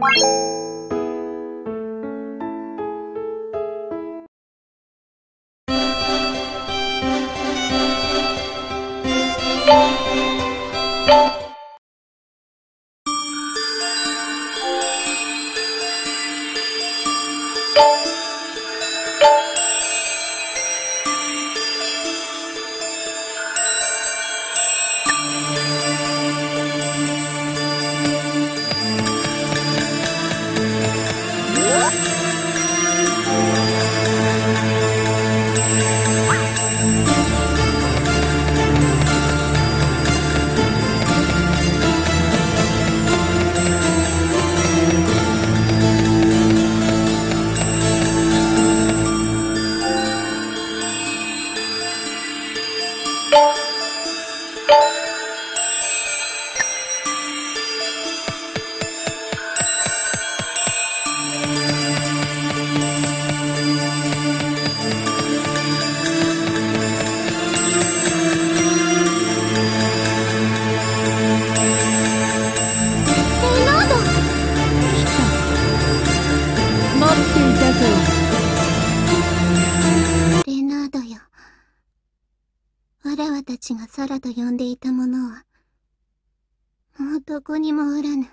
たちがサラと呼んでいたものは、もうどこにもおらぬ。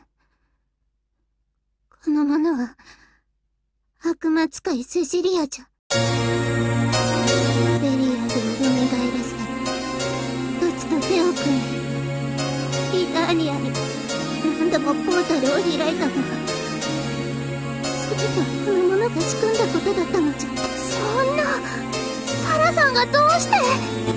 この者は、悪魔使いセシリアじゃ。ベリアルを蘇らせ、トツと手を組んで、リターニアに何度もポータルを開いたのは、全てはこの者が仕組んだことだったのじゃ。そんな、サラさんがどうして。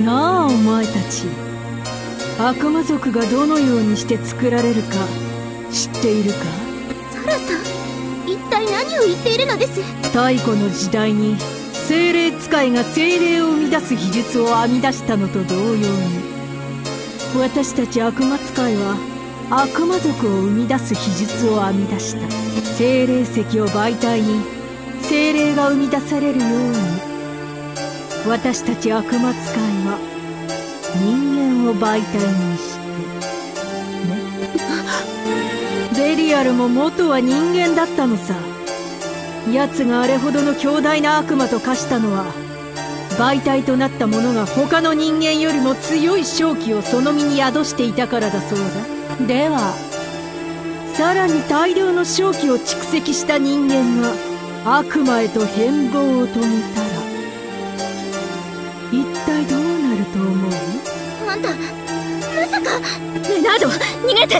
なあ、お前たち。悪魔族がどのようにして作られるか知っているか？ サラさん、一体何を言っているのです？ 太古の時代に精霊使いが精霊を生み出す技術を編み出したのと同様に、私たち悪魔使いは悪魔族を生み出す技術を編み出した。精霊石を媒体に精霊が生み出されるように、私たち悪魔使いは人間を媒体にしてね。ベリアルも元は人間だったのさ。奴があれほどの強大な悪魔と化したのは、媒体となった者が他の人間よりも強い正気をその身に宿していたからだそうだ。ではさらに大量の正気を蓄積した人間が悪魔へと変貌を遂げたら、一体どうなると思う？ あんた、まさか。 レナード、逃げて。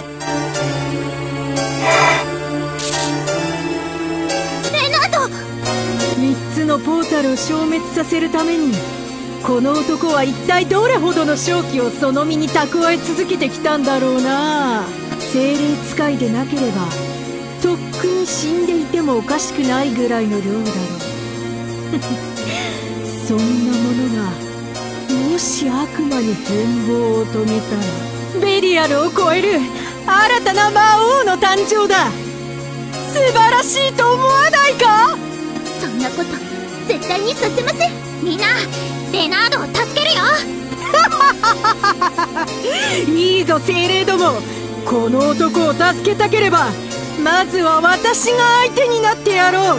レナード。 3つのポータルを消滅させるために、この男は一体どれほどの正気をその身に蓄え続けてきたんだろうな。精霊使いでなければとっくに死んでいてもおかしくないぐらいの量だろう。そんなものがもし悪魔に変貌を遂げたら、ベリアルを超える新たな魔王の誕生だ。素晴らしいと思わないか？ そんなこと絶対にさせません。みんな、レナードを助けるよ。 いいぞ精霊ども、この男を助けたければまずは私が相手になってやろう。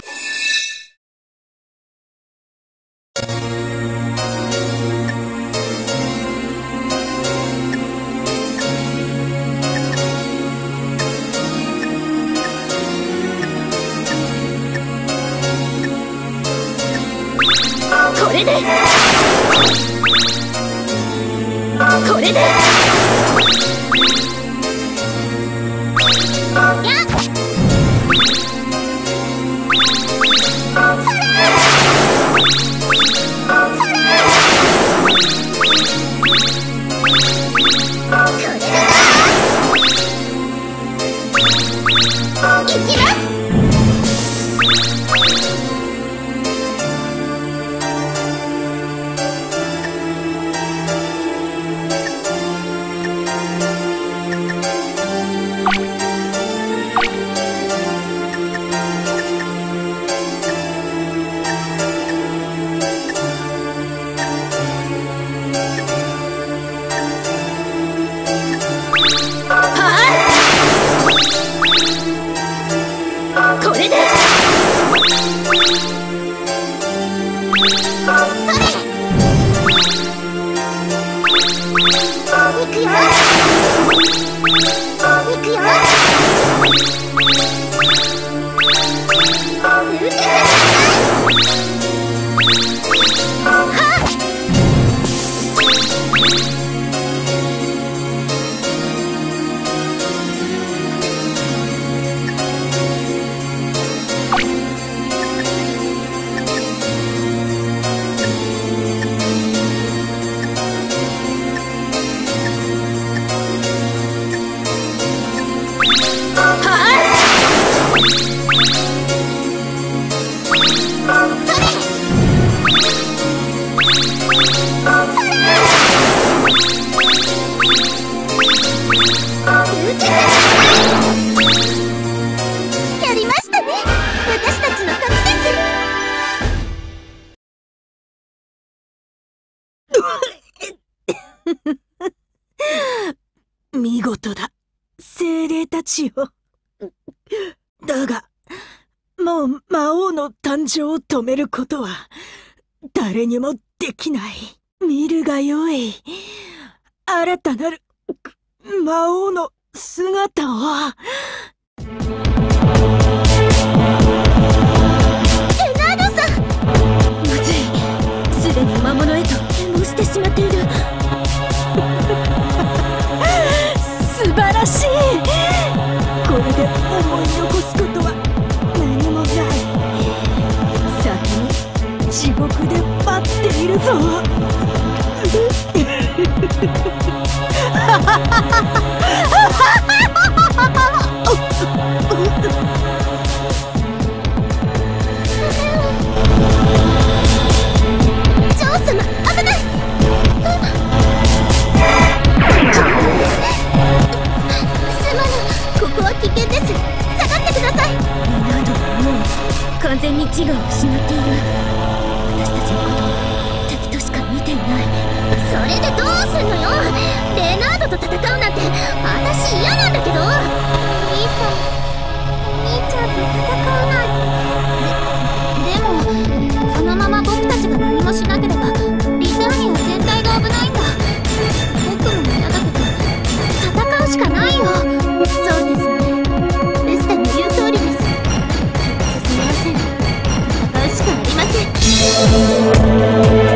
これでやっやりましたね。私たちの勝ちです。 見事だ、精霊たちよ。だが、もう魔王の誕生を止めることは誰にもできない。見るがよい。新たなる魔王の姿を。 レナードさん、 まずい、すでに魔物へと変貌してしまっている。素晴らしい。これで思い残すことは何もない。先に地獄で待っているぞ。 ジョー様、危ない。すまない、ここは危険です。下がってください。 レナードはもう完全に自我を失っている。私たちのことを敵としか見ていない。 それでどうすんのよ。レナードと戦うなんて私嫌なんだけど。兄さん、兄ちゃんと戦わない。でもこのまま僕たちが何もしなければリターニア全体が危ないんだ。僕も嫌だけど戦うしかないよ。そうですね、レスタの言う通りです。すみません、戦うしかありません。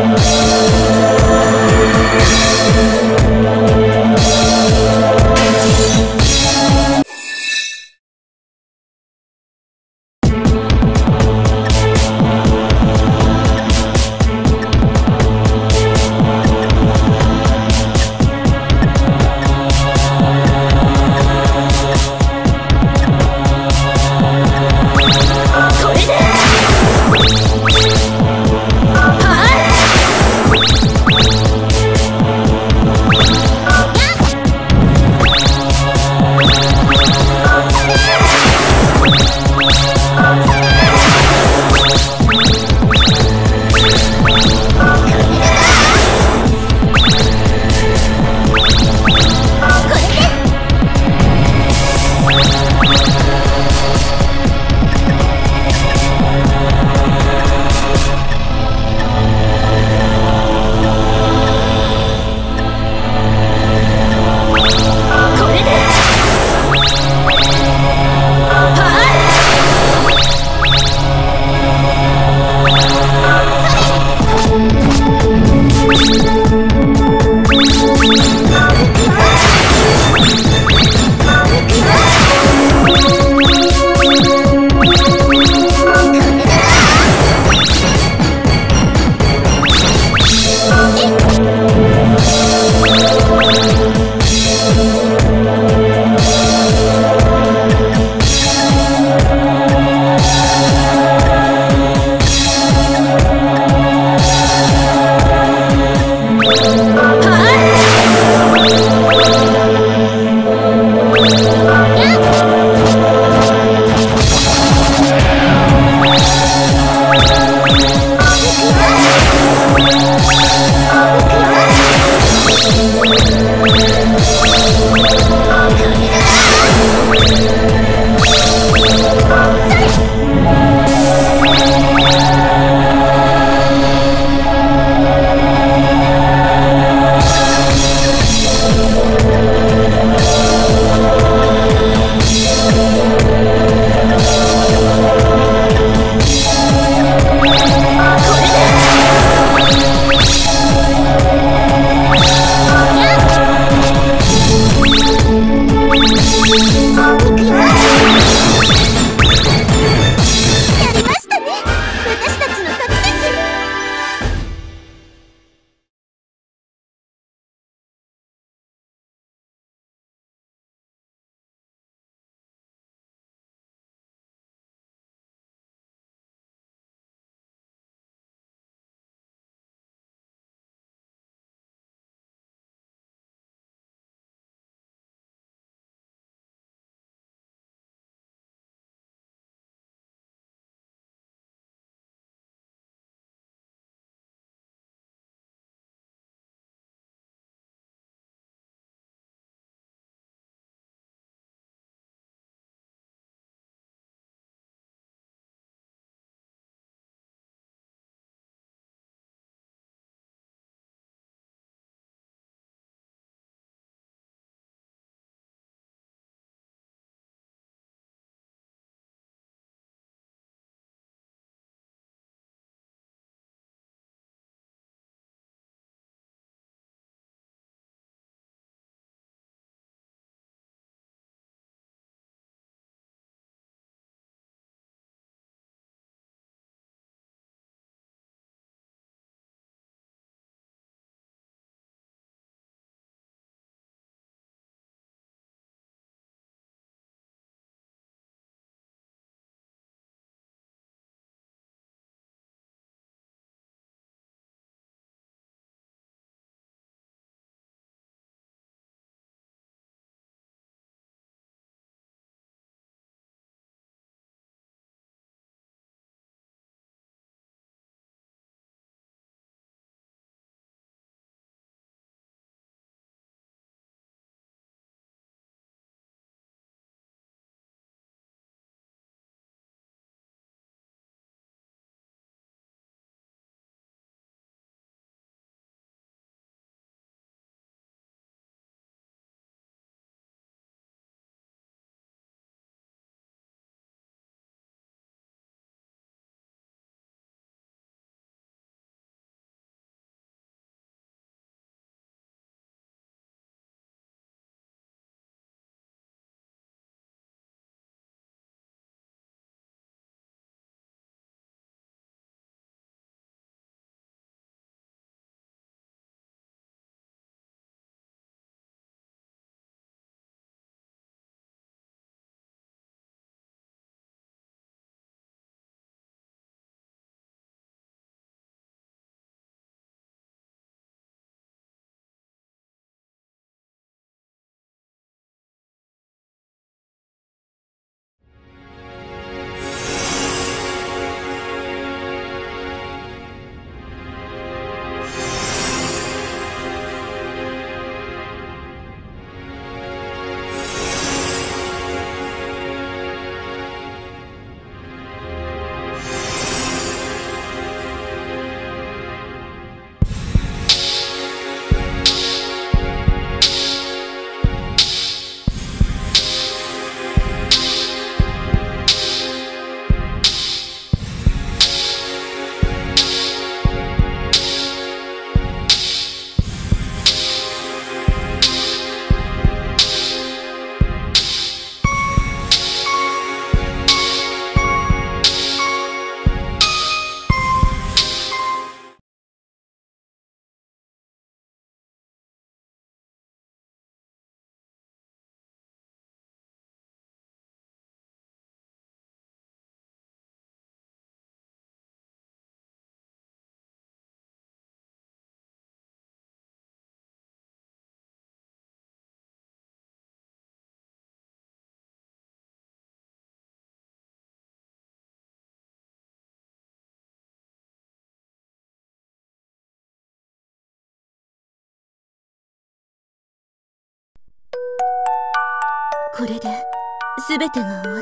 これで全てが終わった。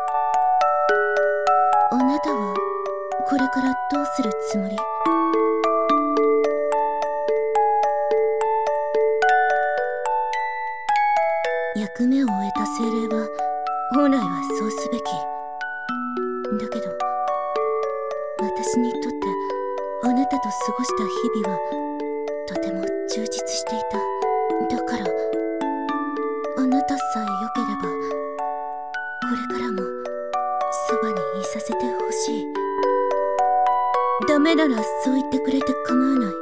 あなたはこれからどうするつもり？役目を終えた精霊は本来はそうすべき。だけど私にとってあなたと過ごした日々はとても充実していた。だからあなたさえ良ければこれからもそばにいさせてほしい。ダメならそう言ってくれて構わない。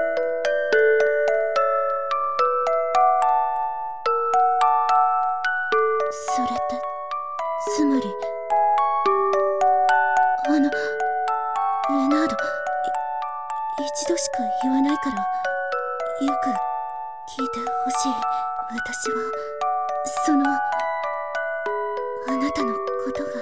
それってつまりレナード、一度しか言わないからよく聞いてほしい。私はあなたのことが。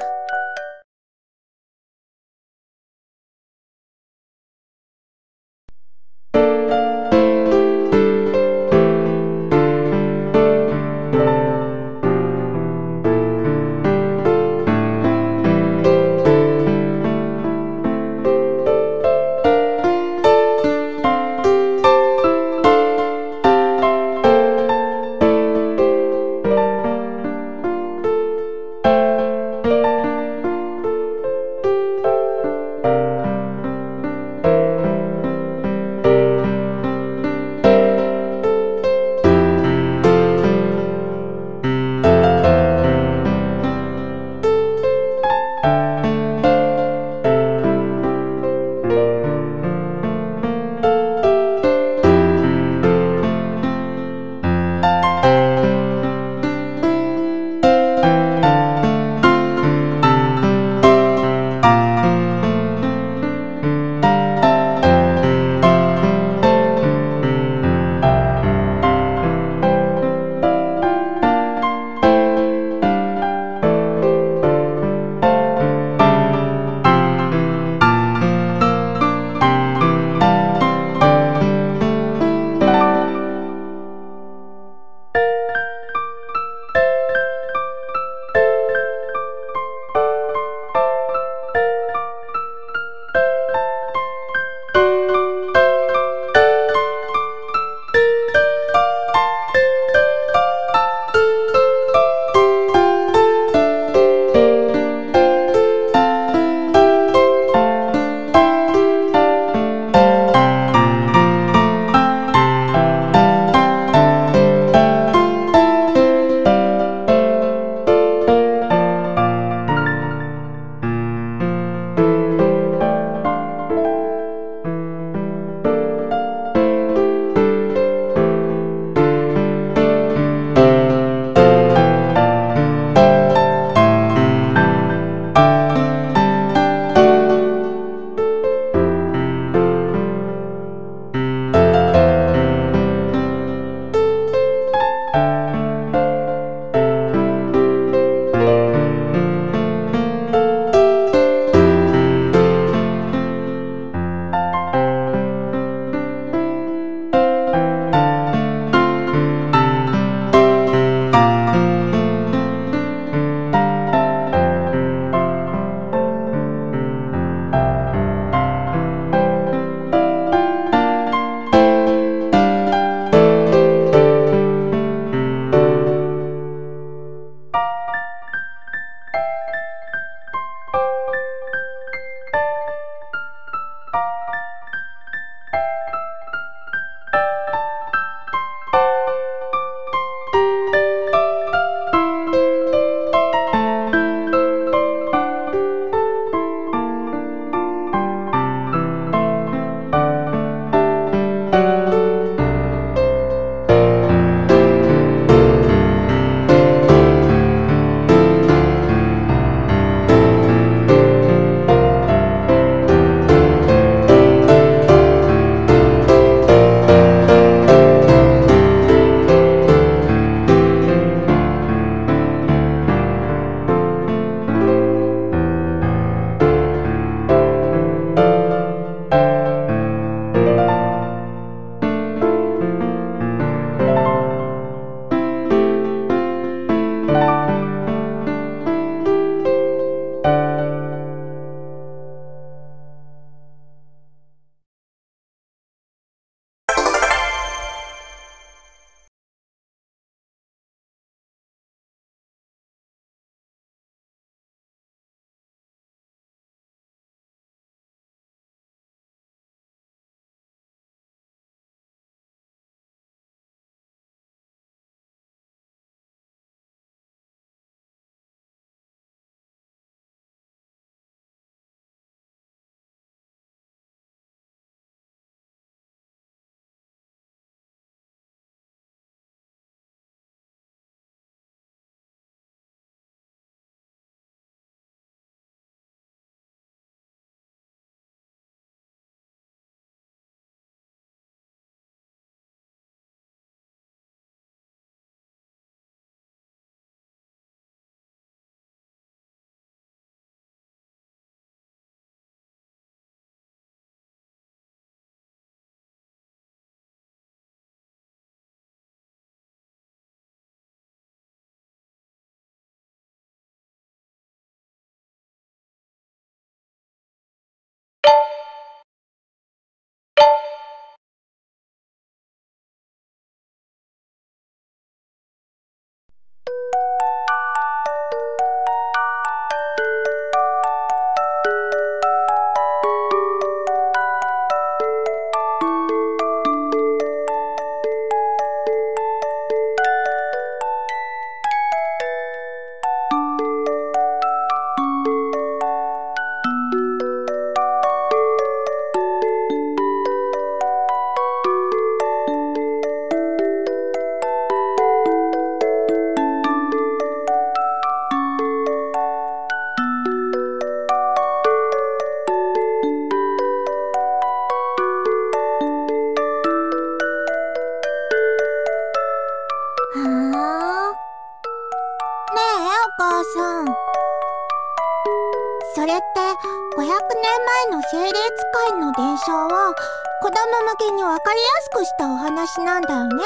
母さん。それって500年前の精霊使いの伝承を子供向けに分かりやすくしたお話なんだよね。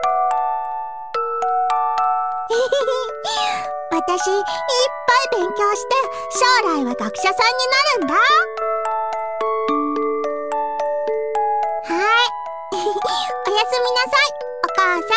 私いっぱい勉強して将来は学者さんになるんだ。はいおやすみなさいお母さん。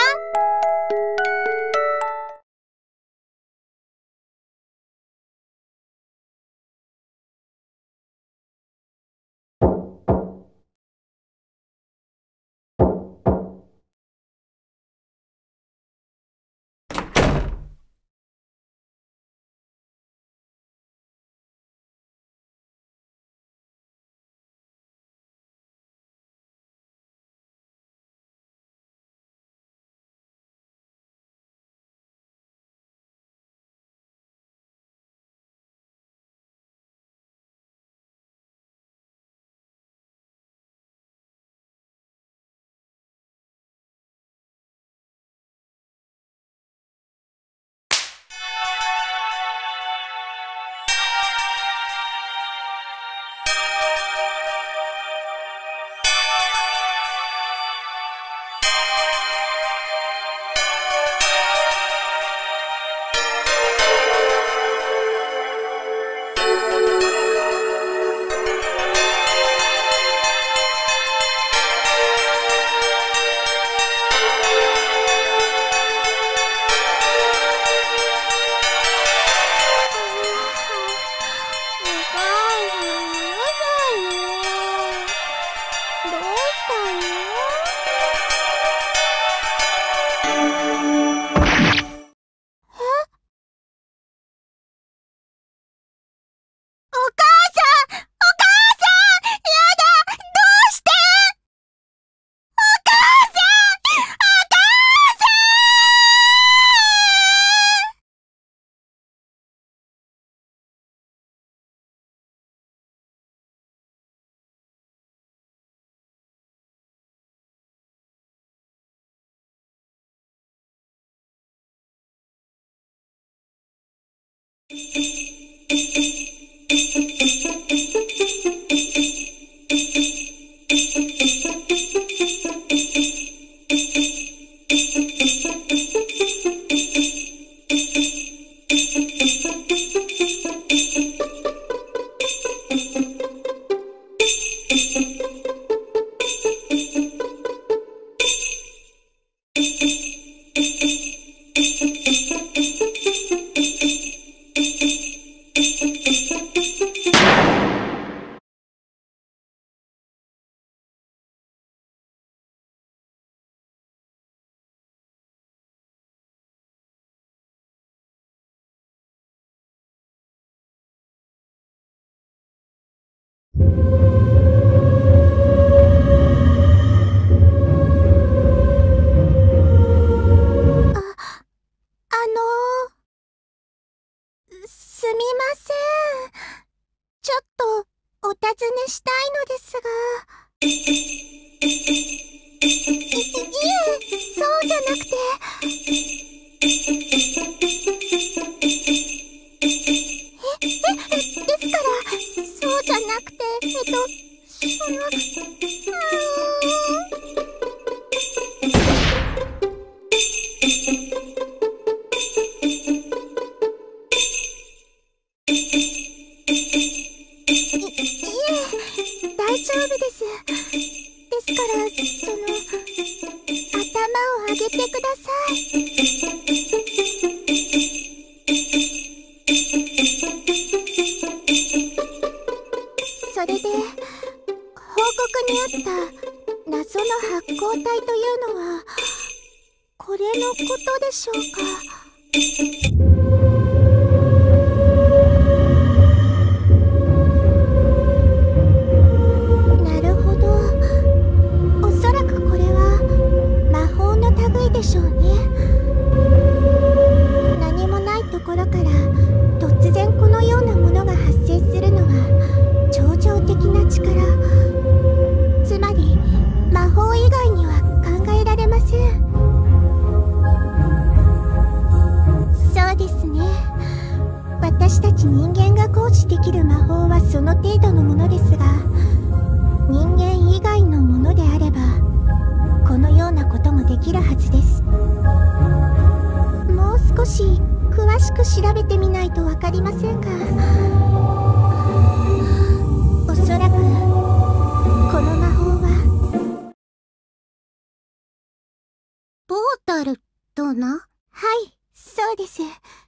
すみません。ちょっとお尋ねしたいのですが。いえ、そうじゃなくて。ですから、そうじゃなくて、大丈夫です。 ち人間が行使できる魔法はその程度のものですが、人間以外のものであればこのようなこともできるはずです。もう少し詳しく調べてみないと分かりませんが、おそらくこの魔法はポータルとな。はい、そうです。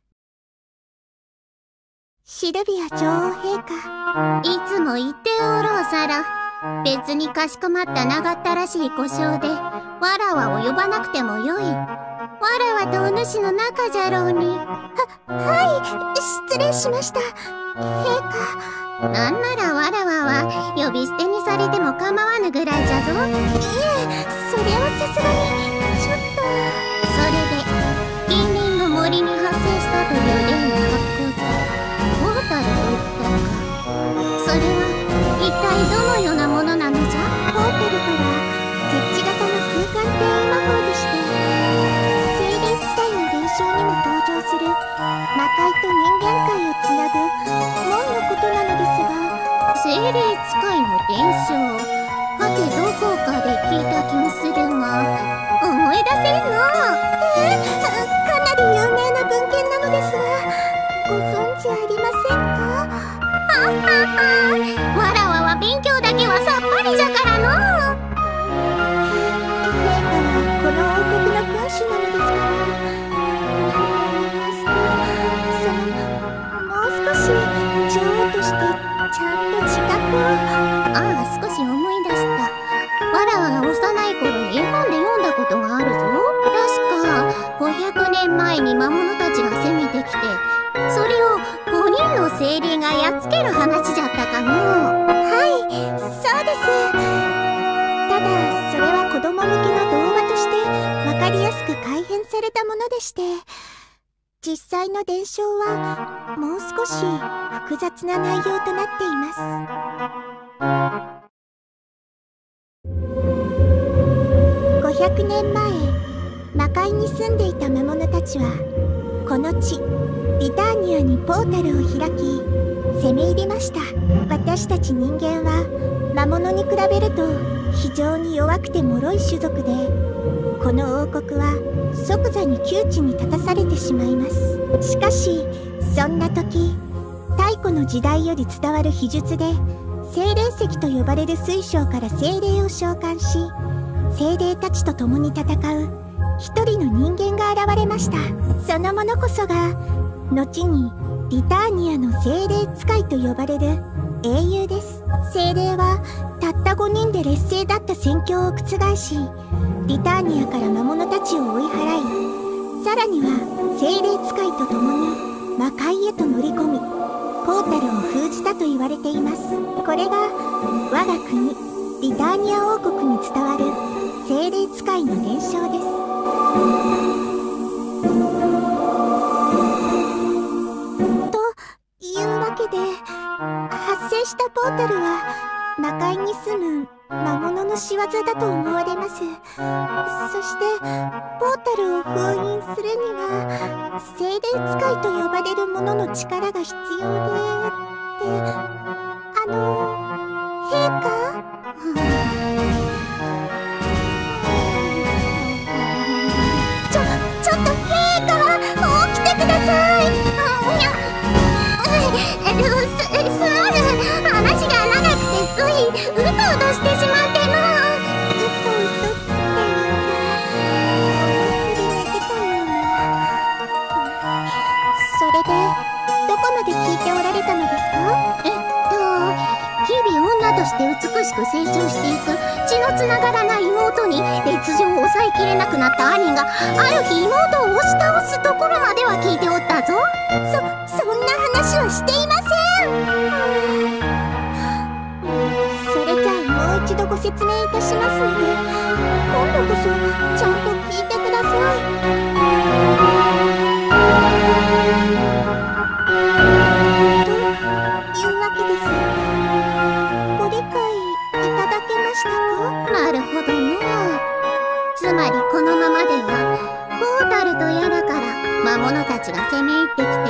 シルビア女王陛下、いつも言っておろうサラ。別にかしこまった長ったらしい故障でわらわを呼ばなくてもよい。わらわとお主の仲じゃろうに。はい、失礼しました陛下。なんならわらわは呼び捨てにされても構わぬぐらいじゃぞ。いえ、それはさすがにちょっと。それで近隣の森に発生したという例の発光体ポータルといったか。それは一体どのようなものなのじゃ。ポータルとは設置型の空間転移魔法でして、精霊使いの伝承にも登場する魔界と人間界をつなぐ門のことなのですが。精霊使いの伝承、はてどこかで聞いた気もするが思い出せんの。かなり有名な文献なのですが、ご存知ありませんか。わらわは勉強だけはさっぱりじゃからの。陛下はこの王国の君主なのですから、もう少し女王としてちゃんと自覚を。ああ、少し思い出した。わらわが幼い頃に絵本で読んだことがあるぞ。確か500年前に魔物たちが攻めてきて、それを5人の精霊がやっつける話じゃったかの。はい、そうです。ただそれは子供向けの童話として分かりやすく改編されたものでして、実際の伝承はもう少し複雑な内容となっています。500年前、魔界に住んでいた魔物たちはこの地リターニアにポータルを開き攻め入りました。私たち人間は魔物に比べると非常に弱くて脆い種族で、この王国は即座に窮地に立たされてしまいます。しかしそんな時、太古の時代より伝わる秘術で精霊石と呼ばれる水晶から精霊を召喚し、精霊たちと共に戦う一人の人間が現れました。その者こそが後にリターニアの精霊使いと呼ばれる英雄です。精霊はたった5人で劣勢だった戦況を覆し、リターニアから魔物たちを追い払い、さらには精霊使いと共に魔界へと乗り込み、ポータルを封じたと言われています。これが我が国リターニア王国に伝わる精霊使いの伝承です。というわけで、発生したポータルは魔界に住む魔物の仕業だと思われます。そしてポータルを封印するには精霊使いと呼ばれるものの力が必要で、陛下、ちょっと陛下、起きてください。すまぬ、話が長くてついうとうとしてしまっての。うとうとっていうか、思いっきり寝てたような。それでどこまで聞いておられたのですか？日々女として美しく成長していく血のつながらない妹に烈情を抑えきれなくなった兄がある日妹を押し倒すところまでは聞いておったぞ。そんな話はしていません。それじゃあもう一度ご説明いたしますので、今度こそちゃんと聞いてください。というわけです。ご理解いただけましたか？なるほどね。つまりこのままではポータルとやらから魔物たちが攻め入ってきて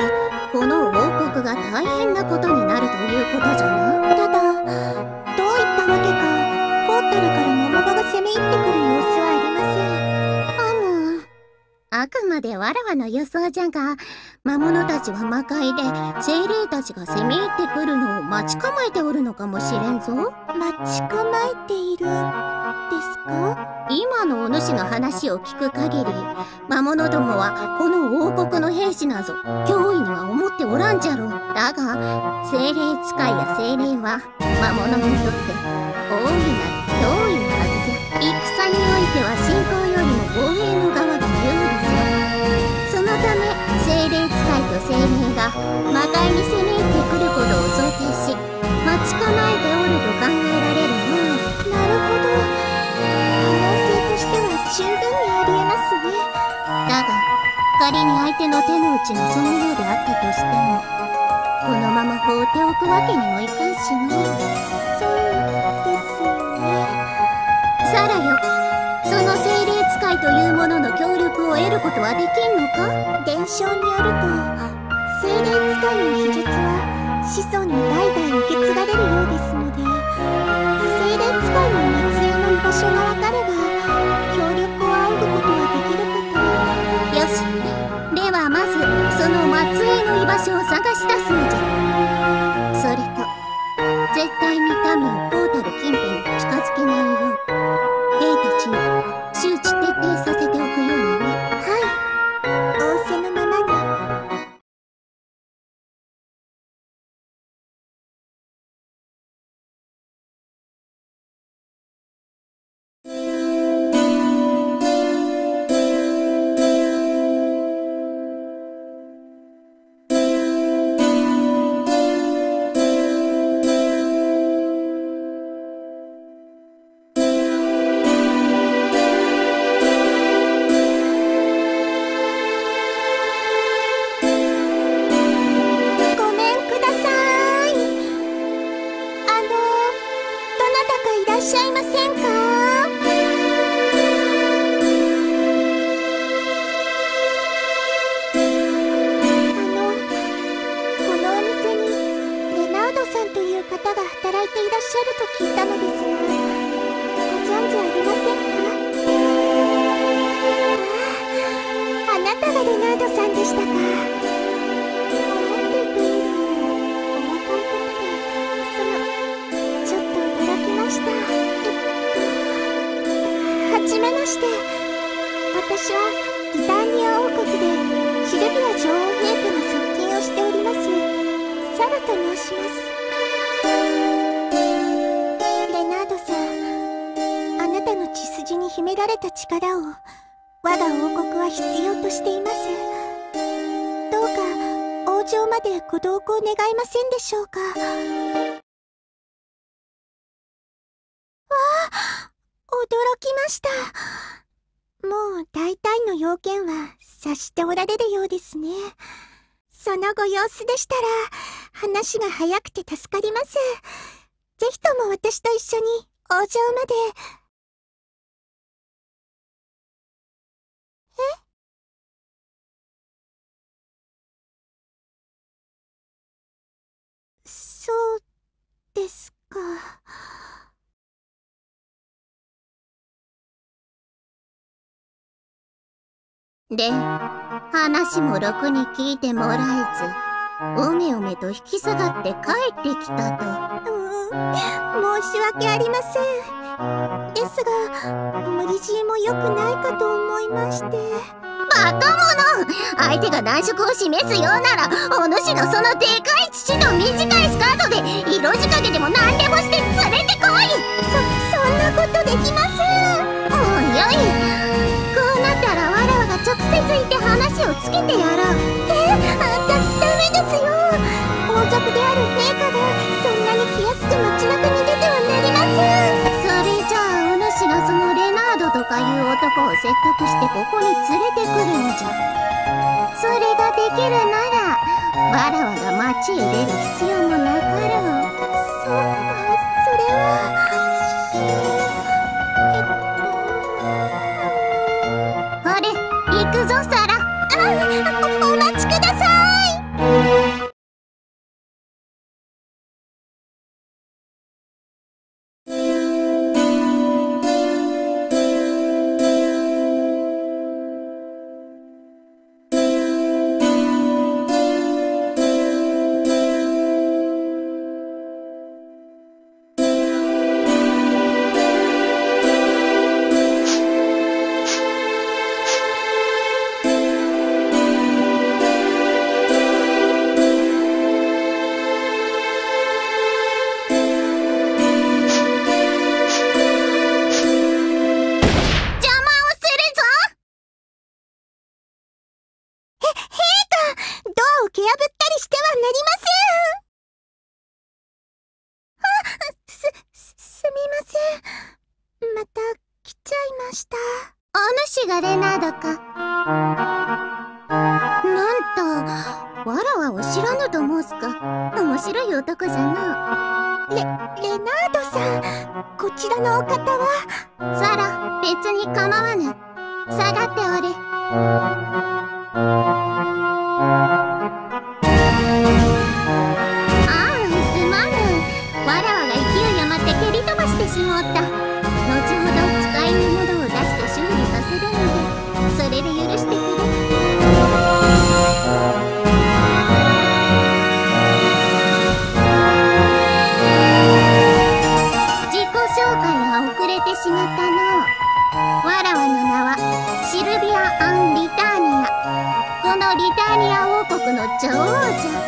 この王国が大変なことになるということじゃな。 ただ、どういったわけかポータルから魔物が攻め入ってくる様子はありません。 あくまでわらわの予想じゃが、魔物たちは魔界で精霊たちが攻め入ってくるのを待ち構えておるのかもしれんぞ。 待ち構えているですか？ 今のお主の話を聞く限り、魔物どもはこの王国の兵士なぞ脅威には思っておらんじゃろう。だが精霊使いや精霊は魔物にとって大いなる脅威のはずじゃ。戦においては侵攻よりも防衛の側が有利じゃ。そのため精霊使いと精霊が魔界に攻め入ってくることを想定し待ち構えておると考えられるの。 なるほど。可能性としては十分にありえますね。 だが仮に相手の手の内がそのようであったとしても、このまま放っておくわけにもいかんしな。 そうですよね。 さらよ、その精霊使いというものの協力を得ることはできんのか？ 伝承によると、精霊使いの秘術は子孫に代々受け継がれるようですので、精霊使いの末裔の居場所が分かれば協力を仰ぐことはできるかと。 よし、ではまずその末裔の居場所を探し出すのじゃ。それと絶対に民をポータル近辺に近づけないよう兵たちに周知徹底させておくようにね。 はい、仰せのままに。私はリターニア王国でシルビア女王陛下の側近をしておりますサラと申します。レナードさん、あなたの血筋に秘められた力を我が王国は必要としています。どうか王城までご同行願いませんでしょうか。わあ、驚きました。もう大体の要件は察しておられるようですね。そのご様子でしたら話が早くて助かります。ぜひとも私と一緒に王城まで。そうですか。 で、話もろくに聞いてもらえず、おめおめと引き下がって帰ってきたと。 申し訳ありません。ですが、無理強いも良くないかと思いまして。 バカ者！相手が難色を示すようなら、お主のそのでかい乳と短いスカートで色仕掛けでも何でもして連れてこい！ そんなことできません。 おいおい、こうなったらわらわが直接行って話をつけてやろう。 ダメですよ。王族である陛下がそんなに気安く街中に出てはなりません。 それじゃあお主がそのレナードとかいう男を説得してここに連れてくるのじゃ。それができるならわらわが町へ出る必要もなかろう。 それはほれ、行くぞサラ。 お待ちください。 け破ったりしてはなりません。すみません。また来ちゃいました。 お主がレナードか。なんと、わらわを知らぬと申すか。面白い男じゃな。 レナードさん、こちらのお方は。 さら、別に構わぬ。下がっておれ。ああ、すまぬ。わらわが勢い余って蹴り飛ばしてしもった。後ほど使いのものを出して修理させるので、それで許してくれ。自己紹介が遅れてしまったの。わらわの名はシルビア・アン・リターニア。このリターニア王国の女王じゃ。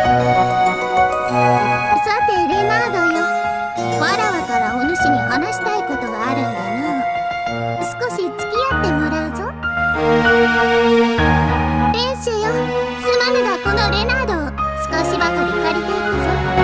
さてレナードよ、わらわからお主に話したいことがあるんだな。少し付き合ってもらうぞ。店主よ、すまぬがこのレナードを少しばかり借りていくぞ。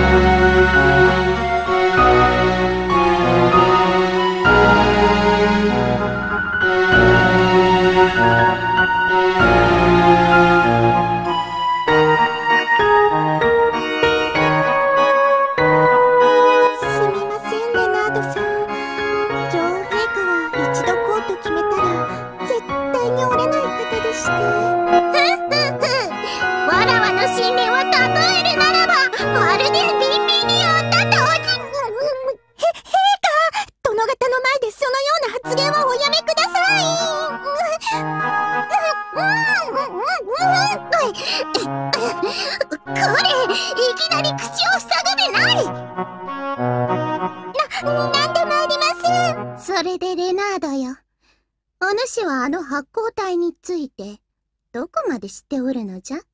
それでレナードよ、お主はあの発光体についてどこまで知っておるのじゃ？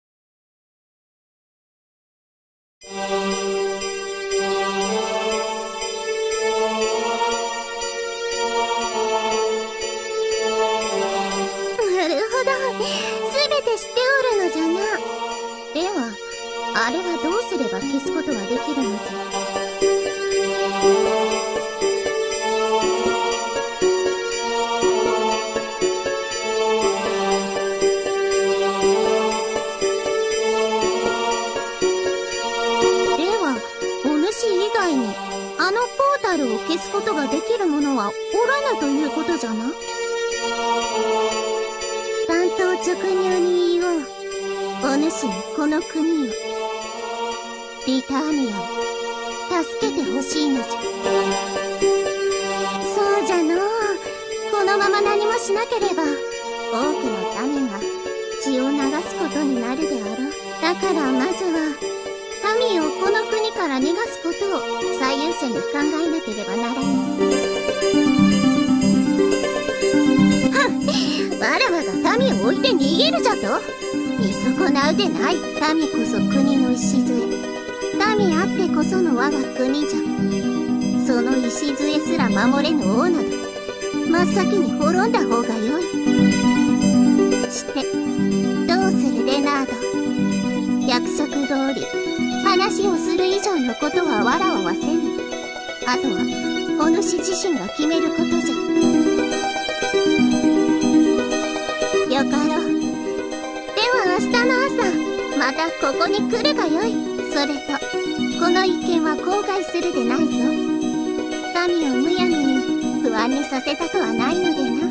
なるほど、すべて知っておるのじゃな。では、あれはどうすれば消すことができるのじゃ？あのポータルを消すことができる者はおらぬということじゃな。単刀直入に言おう。お主にこの国を、リターニアを助けてほしいのじゃ。そうじゃのう。このまま何もしなければ多くの民が血を流すことになるであろう。だからまずは民をこの国から逃がすことを最優先に考えなければならない。わらわが民を置いて逃げるじゃと？見損なうでない。民こそ国の礎。民あってこその我が国じゃ。その礎すら守れぬ王など真っ先に滅んだ方がよい。してどうするレナード？約束通り話をする以上のことはわらわはせぬ。あとはお主自身が決めることじゃ。よかろう。では明日の朝またここに来るがよい。それとこの一件は口外するでないぞ。民をむやみに不安にさせたくはないのでな。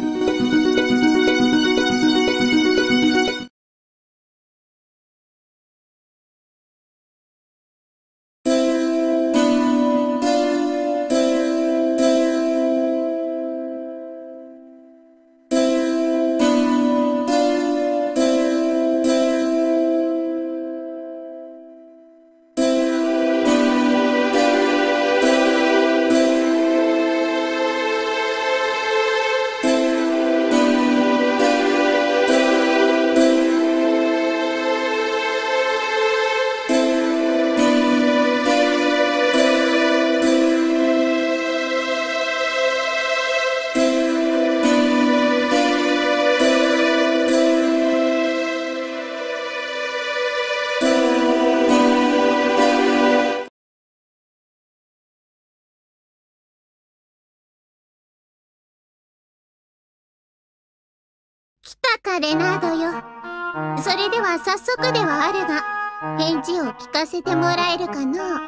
かレナードよ。それでは早速ではあるが、返事を聞かせてもらえるかな。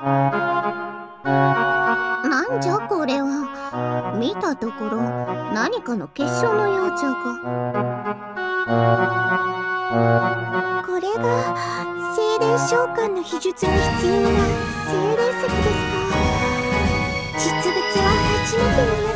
なんじゃこれは。見たところ何かの結晶のようじゃが。 これが精霊召喚の秘術に必要な精霊石ですか。実物は初めて見ます。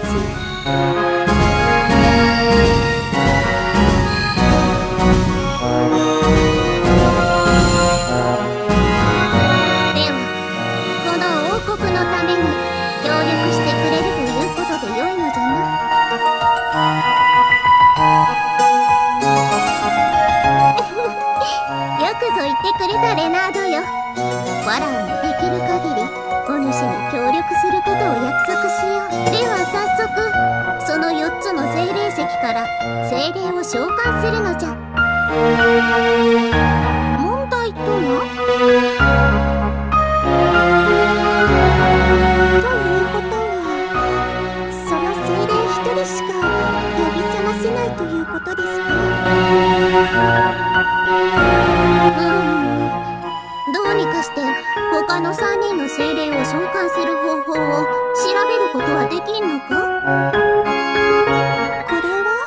くれたレナードよ。わらわにできる限りお主に協力することを約束しよう。では早速その4つの精霊石から精霊を召喚するのじゃ。問題とはということは、その精霊1人しか呼び覚ませないということですか。 どうにかして他の3人の精霊を召喚する方法を調べることはできんのか。 これは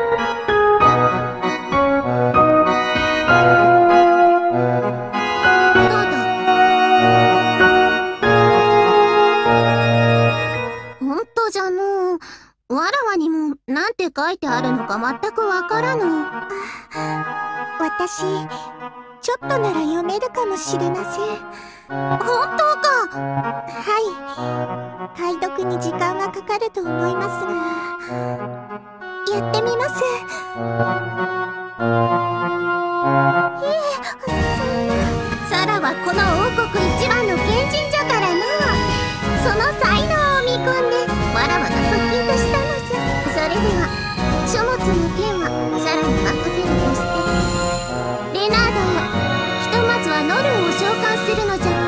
ただ本当じゃのう。わらわにもなんて書いてあるのか全くわからぬ。 私ちょっとなら読めるかもしれません。 本当か。 はい、解読に時間がかかると思いますが、やってみます。 サラはこの王国一番の賢人じゃからの。その才能を見込んでわらわが側近としたのじゃ。それでは書物の件はサラに任せるとして、レナードよ、ひとまずはノルを召喚するのじゃ。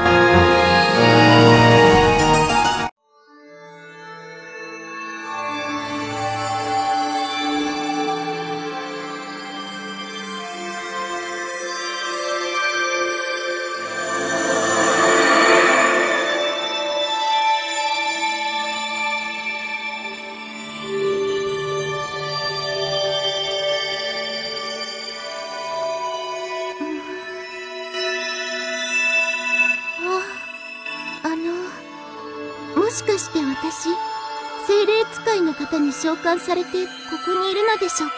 もしかして私、精霊使いの方に召喚されてここにいるのでしょうか。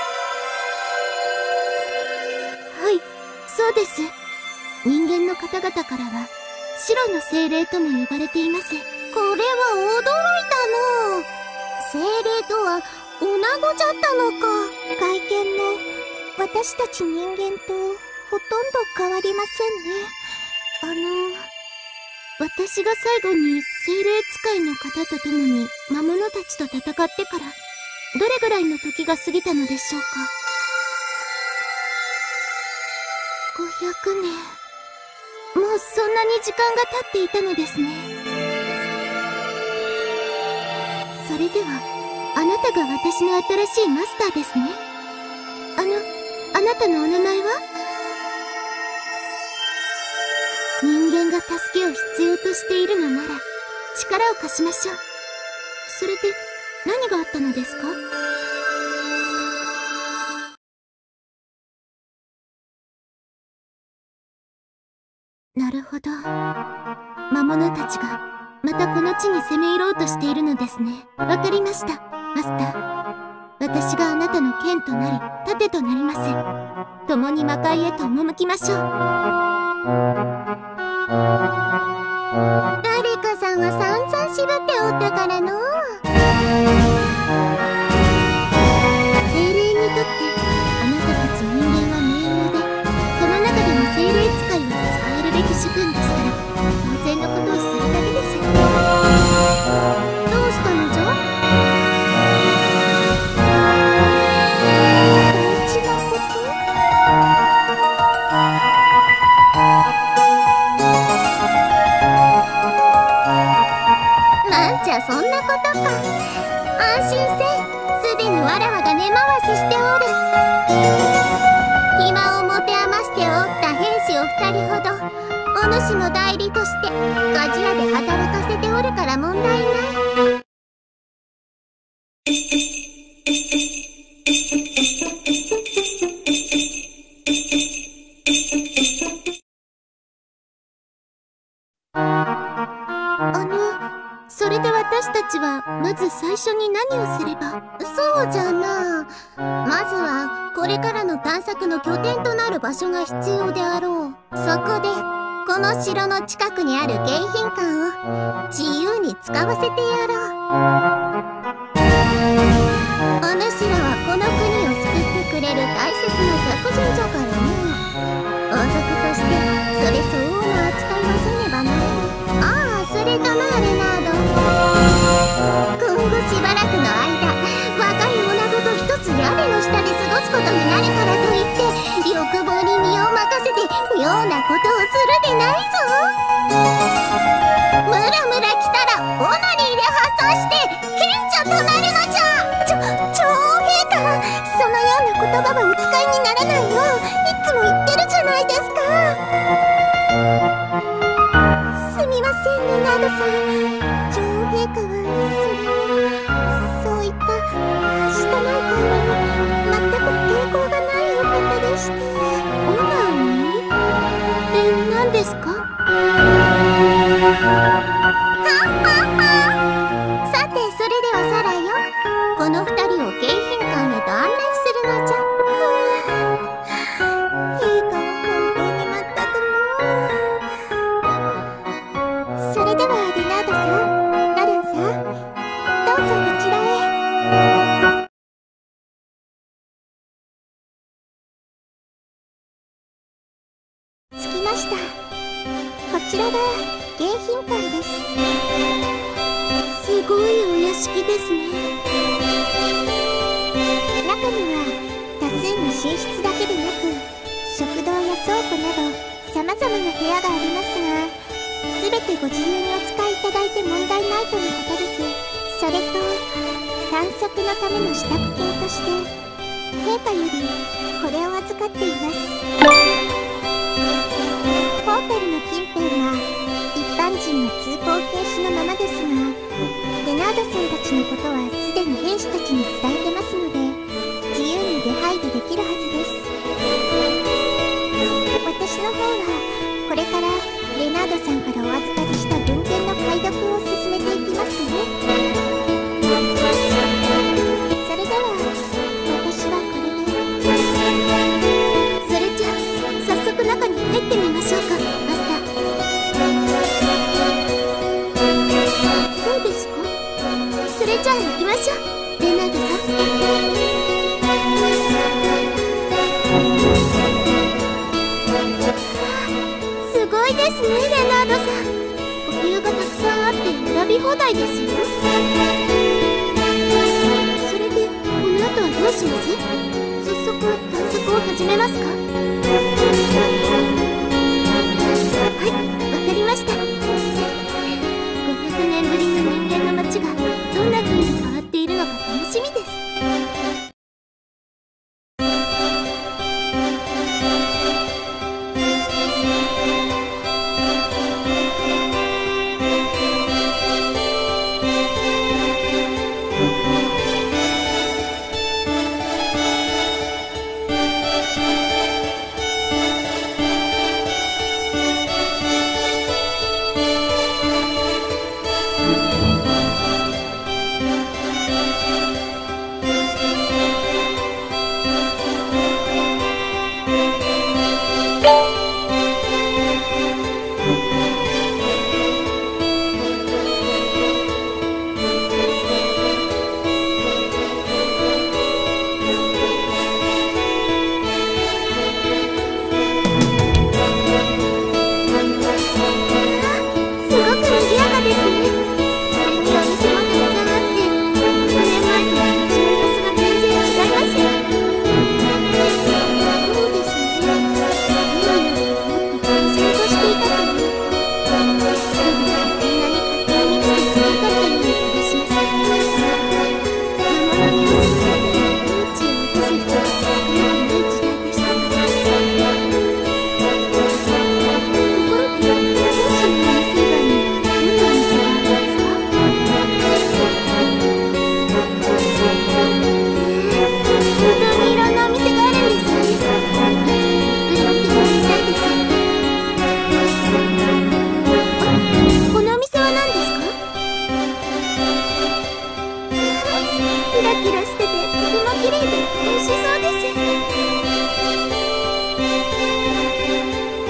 はい、そうです。人間の方々からは白の精霊とも呼ばれています。これは驚いたの。精霊とは女子じゃったのか。 外見も私たち人間とほとんど変わりませんね。 私が最後に精霊使いの方と共に魔物たちと戦ってからどれぐらいの時が過ぎたのでしょうか。500年。もうそんなに時間が経っていたのですね。それではあなたが私の新しいマスターですね。あなたのお名前は？人間が助けを必要としているのなら力を貸しましょう。それで何があったのですか？なるほど。魔物たちがまたこの地に攻め入ろうとしているのですね。わかりました、マスター。私があなたの剣となり盾となります。共に魔界へと赴きましょう。誰かさんは散々縛っておったからの。精霊にとってあなたたち人間は名門で、その中でも精霊使いは使えるべき主君ですから、当然のことをするだけです。どうしたのじゃ？ 大事なこと？ なんじゃそんなことか。安心せん。すでにわらわが根回ししておる。暇を持て余しておった兵士を2人ほどお主の代理として鍛冶屋で働かせておるから問題ない。それで私たちはまず最初に何をすれば。そうじゃな、まずはこれからの探索の拠点となる場所が必要であろう。そこでこの城の近くにある迎賓館を自由に使わせてやろう。お主らはこの国を救ってくれる大切な客人じゃからの王族としてそれ相応の扱いはせねばな。ああ、それとな、レナード、今後しばらくの間若い女子と一つ屋根の下で過ごすことになるからといって欲望に身を任せて妙なことをするでないぞ。ムラムラ来たらオナニーで発散して賢者となるのじゃ。女王陛下、そのような言葉はお使いにならないよ。いつも言ってるじゃないですか。すみません、レナードさん。女王陛下はそういったはしたない会話に全く抵抗がないお方でして。オナニーって何ですか？さて、それではサラよ、この2人を迎賓館へと案内するのじゃ。陛下は本当に全くもう。それではレナードさん、ラレンさん、どうぞこちらへ。着きました。こちらが迎賓館です。すごいお屋敷ですね。中には多数の寝室だけでなく食堂や倉庫などさまざまな部屋がありますが、全てご自由にお使いいただいて問題ないとのことです。それと探索のための支度金として陛下よりこれを預かっています。ポータルの近辺は一般人の通行禁止のままですが、レナードさんたちのことはすでに兵士たちに伝えてますので自由に出入りできるはずです。私の方はこれからレナードさんからお預かりした文献の解読を進めていきますね。それでは私はこれで。それじゃあ早速中に入ってみましょうか、マスター。そうですか。それじゃあ行きましょう、レナードさん。すごいですね、レナードさん。お部屋がたくさんあって選び放題ですよ。それでこの後はどうします？早速探索を始めますか？はい、わかりました。500年ぶりの人間の街がどんな風に変わっているのか楽しみです。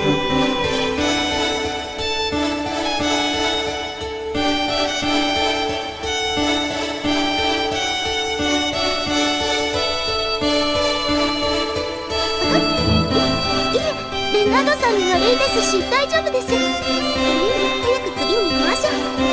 レナードさんに悪いですし大丈夫です。それより早く次に行きましょう。